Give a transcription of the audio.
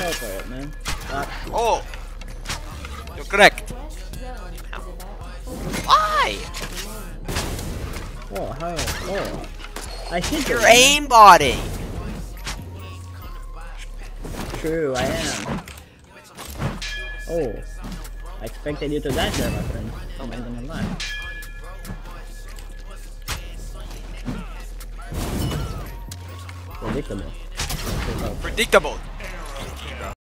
Go for it, man. Oh! You're correct. Why? Oh, how? Oh. I hit You're it, man. aimbotting! True, I am. Oh. I expected you to dash there, my friend. I'm not gonna lie. Predictable. Predictable.